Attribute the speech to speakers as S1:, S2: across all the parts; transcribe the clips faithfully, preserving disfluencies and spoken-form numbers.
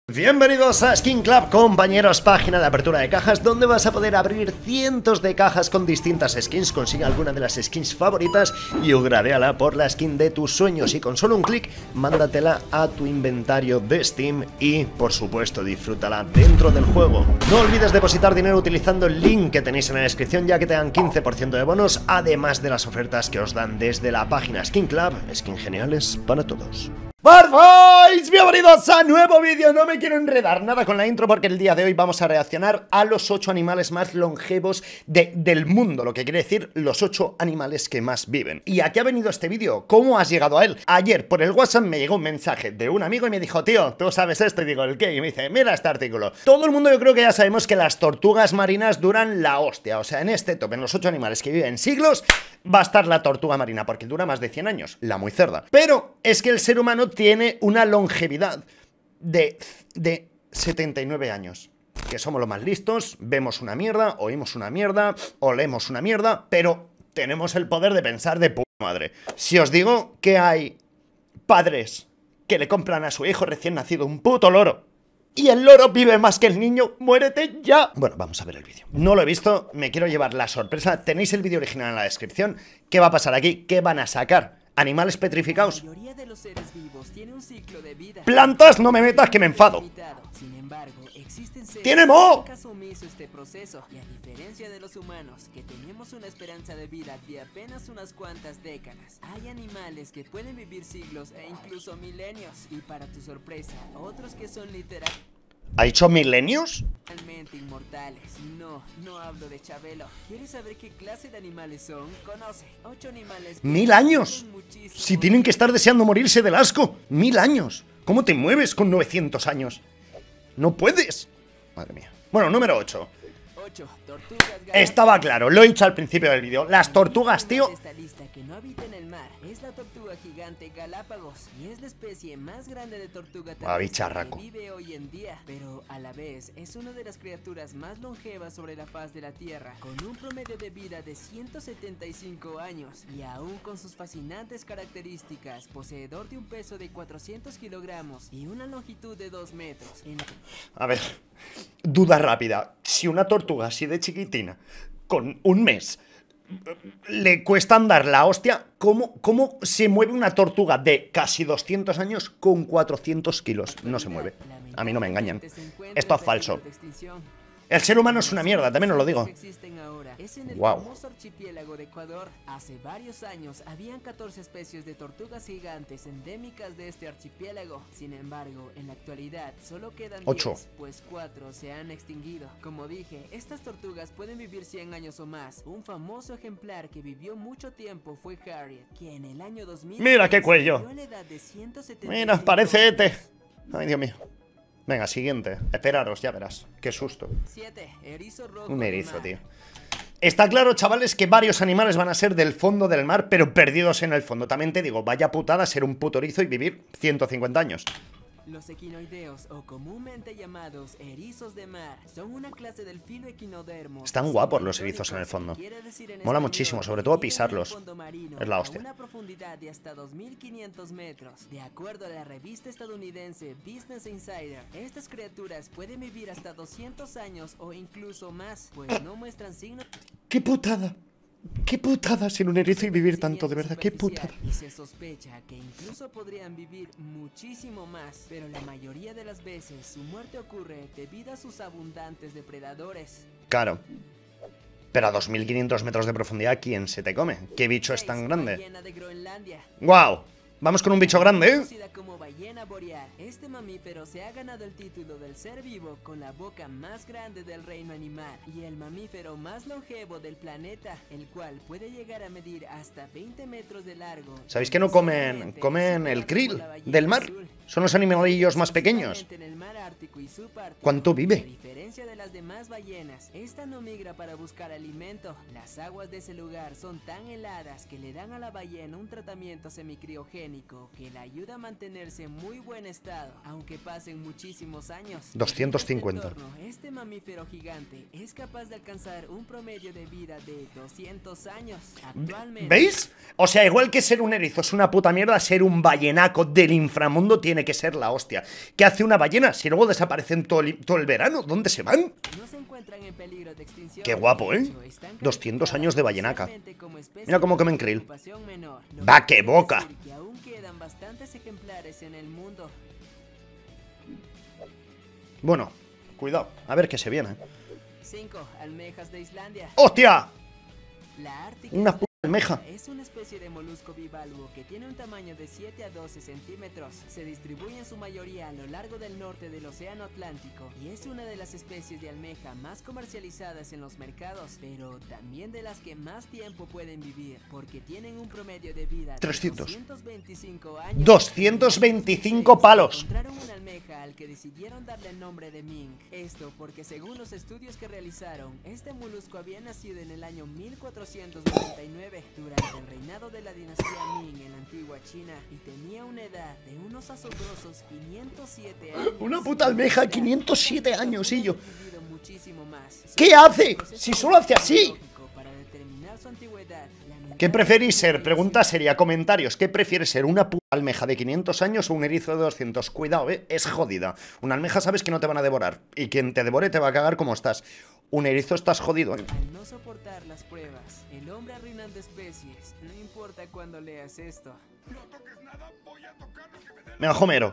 S1: Bienvenidos a Skin Club, compañeros, página de apertura de cajas donde vas a poder abrir cientos de cajas con distintas skins. Consigue alguna de las skins favoritas y upgradeala por la skin de tus sueños y con solo un clic mándatela a tu inventario de Steam y, por supuesto, disfrútala dentro del juego. No olvides depositar dinero utilizando el link que tenéis en la descripción, ya que te dan quince por ciento de bonos, además de las ofertas que os dan desde la página Skin Club. Skins geniales para todos. ¡Barboys! Bienvenidos a nuevo vídeo. No me quiero enredar nada con la intro porque el día de hoy vamos a reaccionar a los ocho animales más longevos de, del mundo, lo que quiere decir los ocho animales que más viven. ¿Y a qué ha venido este vídeo? ¿Cómo has llegado a él? Ayer por el WhatsApp me llegó un mensaje de un amigo y me dijo: tío, ¿tú sabes esto? Y digo, ¿el qué? Y me dice, mira este artículo. Todo el mundo yo creo que ya sabemos que las tortugas marinas duran la hostia. O sea, en este top, en los ocho animales que viven siglos, va a estar la tortuga marina porque dura más de cien años, la muy cerda. Pero es que el ser humano tiene una longevidad de, de setenta y nueve años. Que somos los más listos, vemos una mierda, oímos una mierda, olemos una mierda, pero tenemos el poder de pensar de puta madre. Si os digo que hay padres que le compran a su hijo recién nacido un puto loro y el loro vive más que el niño, ¡muérete ya! Bueno, vamos a ver el vídeo. No lo he visto, me quiero llevar la sorpresa. Tenéis el vídeo original en la descripción. ¿Qué va a pasar aquí? ¿Qué van a sacar? ¿Animales petrificados?
S2: La mayoría de los seres vivos tiene un ciclo de vida.
S1: ¡Plantas! No me metas que me enfado.
S2: Sin embargo, existen seres
S1: ¡Tiene moho!
S2: que caso omiso este proceso. Y a diferencia de los humanos, que tenemos una esperanza de vida de apenas unas cuantas décadas, hay animales que pueden vivir siglos e incluso milenios. Y para tu sorpresa, otros que son literal
S1: ¿Ha dicho milenios?
S2: Realmente inmortales. No, no hablo de Chabelo. ¿Quieres saber qué clase de animales son? Conoce. Ocho animales.
S1: ¡Mil años! Si tienen que estar deseando morirse del asco. ¡Mil años! ¿Cómo te mueves con novecientos años? ¡No puedes! Madre mía. Bueno, número ocho.
S2: ocho. Tortugas galápagos.
S1: Estaba claro, lo he dicho al principio del vídeo. Las tortugas, tío.
S2: Esta lista que no habita en el mar es la tortuga gigante Galápagos y es la especie más grande de tortuga
S1: Ah, bicharraco.
S2: que vive hoy en día, pero a la vez es una de las criaturas más longevas sobre la faz de la Tierra, con un promedio de vida de ciento setenta y cinco años y aún con sus fascinantes características, poseedor de un peso de cuatrocientos kilogramos y una longitud de dos metros. En...
S1: A ver, duda rápida. Si una tortuga así de chiquitina, con un mes, le cuesta andar la hostia, ¿cómo, cómo se mueve una tortuga de casi doscientos años con cuatrocientos kilos? No se mueve. A mí no me engañan. Esto es falso. El ser humano es una mierda, también os lo digo.
S2: Es en el
S1: Wow.
S2: famoso archipiélago de Ecuador. Hace varios años habían catorce especies de tortugas gigantes endémicas de este archipiélago. Sin embargo, en la actualidad solo quedan
S1: Ocho.
S2: diez, pues cuatro se han extinguido. Como dije, estas tortugas pueden vivir cien años o más. Un famoso ejemplar que vivió mucho tiempo fue Harriet, que en el año dos mil
S1: Mira qué cuello.
S2: murió a la edad de ciento setenta y
S1: Mira,
S2: cinco
S1: parece Ete.
S2: años.
S1: Ay, Dios mío. Venga, siguiente. Esperaros, ya verás. Qué susto.
S2: siete. Erizo rojo
S1: Un
S2: de
S1: erizo,
S2: mar.
S1: tío. Está claro, chavales, que varios animales van a ser del fondo del mar, pero perdidos en el fondo. También te digo, vaya putada ser un puto erizo y vivir ciento cincuenta años.
S2: Los equinoideos, o comúnmente llamados erizos de mar, son una clase del filo equinodermo.
S1: Están guapos los erizos en el fondo. Mola muchísimo, sobre todo pisarlos. Es la hostia.
S2: A una profundidad de hasta dos mil quinientos metros. De acuerdo a la revista estadounidense Business Insider, estas criaturas pueden vivir hasta doscientos años o incluso más, pues no muestran signos.
S1: ¡Qué putada! ¡Qué putada ser un erizo y vivir tanto, de verdad! ¡Qué putada!
S2: Y se sospecha que incluso podrían vivir muchísimo más, pero la mayoría de las veces su muerte ocurre debido a sus abundantes depredadores.
S1: Claro. Pero a dos mil quinientos metros de profundidad, ¿quién se te come? ¿Qué bicho es tan grande?
S2: Ballena de Groenlandia.
S1: ¡Guau! Vamos con un bicho grande, ¿eh?
S2: Conocida como ballena boreal, este mamífero se ha ganado el título del ser vivo con la boca más grande del reino animal y el mamífero más longevo del planeta, el cual puede llegar a medir hasta veinte metros de largo.
S1: ¿Sabéis que no comen, comen el krill del mar? Son los animalillos más pequeños.
S2: En el mar Ártico y subártico.
S1: ¿Cuánto
S2: A
S1: vive?
S2: diferencia de las demás ballenas, esta no migra para buscar alimento. Las aguas de ese lugar son tan heladas que le dan a la ballena un tratamiento semicriogénico fotogénico que la ayuda a mantenerse en muy buen estado, aunque pasen muchísimos años.
S1: doscientos cincuenta.
S2: En este entorno, este mamífero gigante es capaz de alcanzar un promedio de vida de doscientos años. Actualmente,
S1: ¿veis? O sea, igual que ser un erizo es una puta mierda, ser un ballenaco del inframundo tiene que ser la hostia. ¿Qué hace una ballena si luego desaparecen todo el, todo el verano? ¿Dónde se van?
S2: no se encuentran en peligro de extinción.
S1: Qué guapo,
S2: De
S1: ¿eh?
S2: hecho, están
S1: doscientos años de ballenaca.
S2: clasificadas como especie
S1: Mira cómo
S2: de
S1: comen krill.
S2: preocupación menor, lo
S1: Va,
S2: que
S1: qué
S2: quiere
S1: boca.
S2: decir que aún quedan bastantes ejemplares en el mundo.
S1: Bueno, cuidado, a ver qué se viene.
S2: cinco. Almejas de Islandia.
S1: ¡Hostia!
S2: La ártica
S1: Una puta almeja.
S2: es una especie de molusco bivalvo que tiene un tamaño de siete a doce centímetros. Se distribuye en su mayoría a lo largo del norte del Océano Atlántico y es una de las especies de almeja más comercializadas en los mercados, pero también de las que más tiempo pueden vivir, porque tienen un promedio de vida de
S1: trescientos.
S2: doscientos veinticinco años.
S1: doscientos veinticinco palos.
S2: Encontraron una almeja al que decidieron darle el nombre de Ming. Esto porque según los estudios que realizaron, este molusco había nacido en el año mil cuatrocientos noventa y nueve durante el reinado de la dinastía Ming en la antigua China y tenía una edad de unos asombrosos quinientos siete años.
S1: Una puta almeja, quinientos siete años, y yo.
S2: Vivido muchísimo más.
S1: ¿Qué hace? Si solo hace así.
S2: Para determinar su antigüedad,
S1: ¿Qué preferís ser? Pregunta seria, comentarios. ¿Qué prefieres ser? ¿Una puta almeja de quinientos años o un erizo de doscientos? Cuidado, ¿eh? Es jodida. Una almeja sabes que no te van a devorar. Y quien te devore te va a cagar como estás. Un erizo estás jodido, ¿eh?
S2: Al no soportar las pruebas, el hombre arruinando especies, no importa cuando leas esto.
S1: Mira, Homero.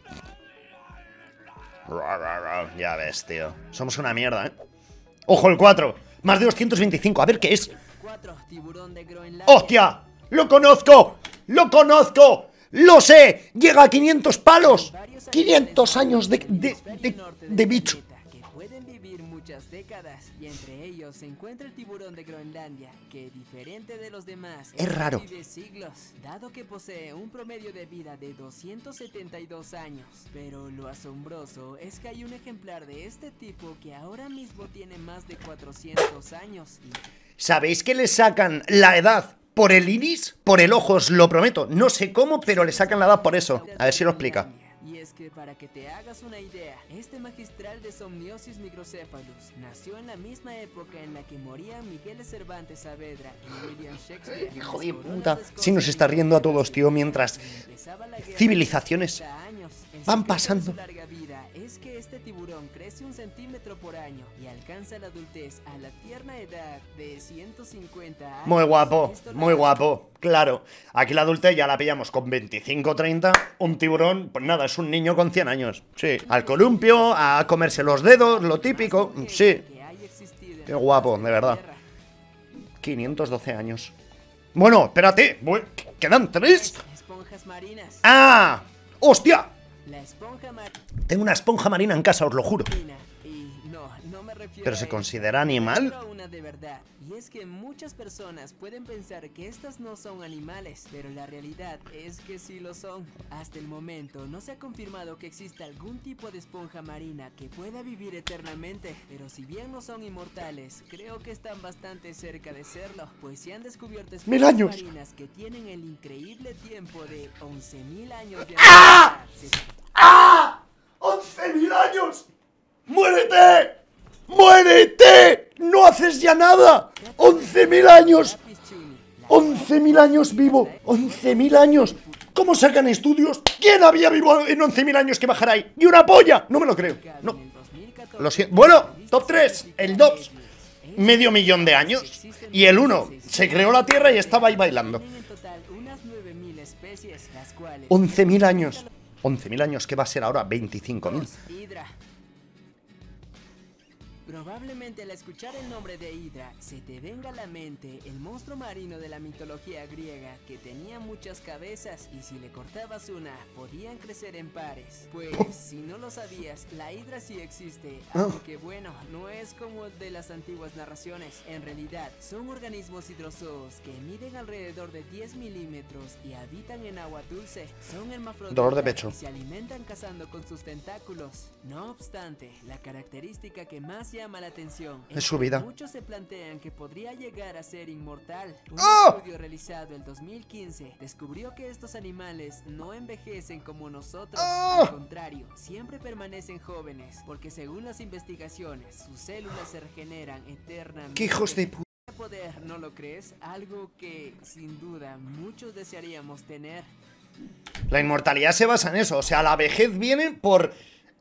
S1: Ya ves, tío. Somos una mierda, ¿eh? ¡Ojo, el cuatro! Más de doscientos veinticinco. A ver qué es.
S2: cuatro. Tiburón de Groenlandia.
S1: ¡Hostia! ¡Lo conozco! ¡Lo conozco! ¡Lo sé! ¡Llega a quinientos palos! ¡quinientos años de, de, de, de bicho!
S2: Que pueden vivir muchas décadas, y entre ellos se encuentra el tiburón de Groenlandia, que diferente de los demás,
S1: Es raro.
S2: vive siglos, dado que posee un promedio de vida de doscientos setenta y dos años. Pero lo asombroso es que hay un ejemplar de este tipo que ahora mismo tiene más de cuatrocientos años. Y
S1: ¿Sabéis que le sacan la edad por el iris? Por el ojo, os lo prometo. No sé cómo, pero le sacan la edad por eso. A ver si lo explica.
S2: Y es que para que te hagas una idea, este magistral de Somniosis microcephalus nació en la misma época en la que morían Miguel de Cervantes Saavedra y William Shakespeare.
S1: Hijo de puta. Si nos está riendo a todos, tío, mientras civilizaciones van pasando.
S2: Su larga vida es que este tiburón crece un centímetro por año y alcanza la adultez a la tierna edad de ciento cincuenta años.
S1: Muy guapo,
S2: Esto
S1: muy
S2: lo-
S1: guapo. Claro, aquí la adultez ya la pillamos con veinticinco treinta. Un tiburón, pues nada, es un niño con cien años. Sí, al columpio, a comerse los dedos, lo típico. Sí,
S2: que haya existido en
S1: qué
S2: la
S1: guapo,
S2: faz
S1: de
S2: la
S1: verdad.
S2: Tierra.
S1: quinientos doce años. Bueno, espérate, voy- ¿quedan tres?
S2: Esponjas marinas.
S1: ¡Ah! ¡Hostia!
S2: La esponja marina.
S1: Tengo una esponja marina en casa, os lo juro.
S2: Y no, no me refiero
S1: ¿Pero
S2: a
S1: se
S2: eso.
S1: considera animal?
S2: Solo una de verdad. Y es que muchas personas pueden pensar que estas no son animales, pero la realidad es que sí lo son. Hasta el momento no se ha confirmado que exista algún tipo de esponja marina que pueda vivir eternamente, pero si bien no son inmortales, creo que están bastante cerca de serlo, pues se han descubierto esponjas
S1: ¡Mil años!
S2: marinas que tienen el increíble tiempo de once mil años de
S1: ¡Ah!
S2: antigüedad. Se-
S1: ¡Ah! ¡once mil años! ¡Muérete! ¡Muérete! ¡No haces ya nada! ¡once mil años!
S2: Lápiz Chini, la
S1: ¡once mil años vivo! ¡once mil años! ¿Cómo sacan estudios? ¿Quién había vivo en once mil años que bajara ahí? ¡Y una polla! No me lo creo.
S2: en
S1: No.
S2: el dos mil catorce,
S1: Lo siento. Bueno, top tres. El Dobbs. Medio millón de años. Y el uno. Se creó la Tierra y estaba ahí bailando.
S2: Tienen en total unas nueve mil especies, las cuales
S1: once mil años. once mil años, ¿qué va a ser ahora? veinticinco mil.
S2: Hidra. Probablemente al escuchar el nombre de Hidra se te venga a la mente el monstruo marino de la mitología griega que tenía muchas cabezas y si le cortabas una podían crecer en pares. Pues si no lo sabías, la Hidra sí existe, aunque bueno, no es como de las antiguas narraciones. En realidad son organismos hidrozoos que miden alrededor de diez milímetros y habitan en agua dulce. Son hermafroditas
S1: Dolor de pecho.
S2: y se alimentan cazando con sus tentáculos. No obstante, la característica que más llama la atención
S1: es su vida.
S2: Muchos se plantean que podría llegar a ser inmortal. Un
S1: ¡Oh!
S2: estudio realizado en dos mil quince descubrió que estos animales no envejecen como nosotros.
S1: ¡Oh!
S2: Al contrario, siempre permanecen jóvenes, porque según las investigaciones, sus células se regeneran eternamente.
S1: ¡Qué hijos de puta!
S2: Poder, ¿no lo crees? Algo que, sin duda, muchos desearíamos tener.
S1: La inmortalidad se basa en eso. O sea, la vejez viene por...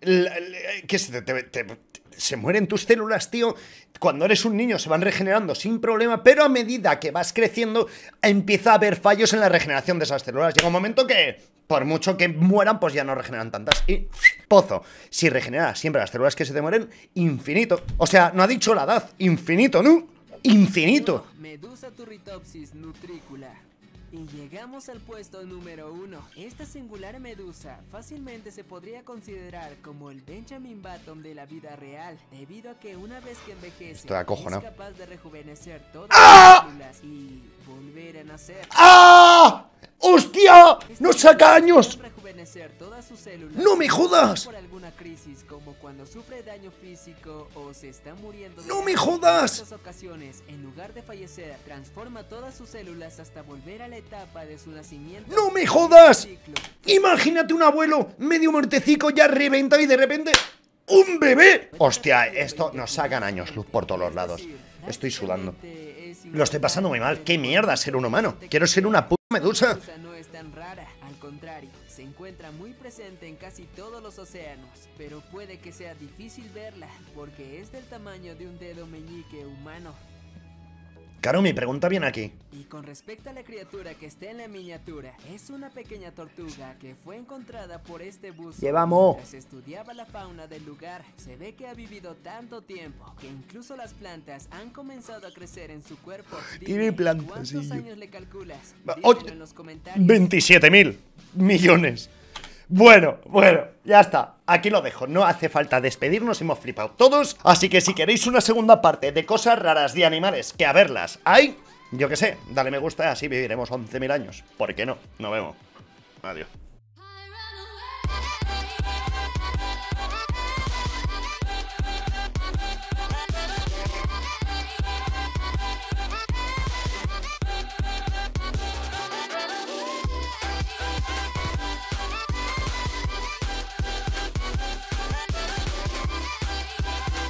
S1: que se, te, te, te, se mueren tus células, tío. Cuando eres un niño se van regenerando sin problema, pero a medida que vas creciendo empieza a haber fallos en la regeneración de esas células. Llega un momento que, por mucho que mueran, pues ya no regeneran tantas. Y pozo, si regeneras siempre las células que se te mueren, infinito. O sea, no ha dicho la edad, infinito, ¿no? Infinito.
S2: Medusa turritopsis nutricula. Y llegamos al puesto número uno. Esta singular medusa fácilmente se podría considerar como el Benjamin Button de la vida real, debido a que una vez que envejece
S1: Estoy acojonado.
S2: es capaz de rejuvenecer todas
S1: ¡Ah!
S2: las células y volver a nacer.
S1: ¡Ah! ¡Hostia! ¡Nos saca años!
S2: Rejuvenecer todas sus células.
S1: ¡No me jodas!
S2: Por alguna crisis, como cuando sufre daño físico o se está muriendo de
S1: ¡No me
S2: hambre.
S1: jodas!
S2: En estas ocasiones, en lugar de fallecer, transforma todas sus células hasta volver a la etapa de su nacimiento.
S1: ¡No me jodas!
S2: Ciclo.
S1: Imagínate un abuelo medio muertecico ya reventado y de repente ¡un bebé! Hostia, esto nos sacan años luz por todos los lados. Estoy sudando. Lo estoy pasando muy mal. ¿Qué mierda ser un humano? Quiero ser una puta medusa.
S2: No es tan rara, al contrario, se encuentra muy presente en casi todos los océanos, pero puede que sea difícil verla porque es del tamaño de un dedo meñique humano.
S1: Claro, mi pregunta viene aquí.
S2: Y con respecto a la criatura que está en la miniatura, es una pequeña tortuga que fue encontrada por este buzo
S1: Llevamos.
S2: mientras estudiaba la fauna del lugar. Se ve que ha vivido tanto tiempo que incluso las plantas han comenzado a crecer en su cuerpo.
S1: Tiene
S2: Dime,
S1: plantas,
S2: ¿cuántos
S1: sí.
S2: años le calculas?
S1: Va,
S2: Dímelo
S1: oye,
S2: en los comentarios.
S1: veintisiete mil millones. Bueno, bueno, ya está. Aquí lo dejo. No hace falta despedirnos, hemos flipado todos. Así que si queréis una segunda parte de cosas raras de animales que a verlas hay, yo que sé, dale me gusta y así viviremos once mil años. ¿Por qué no? Nos vemos. Adiós.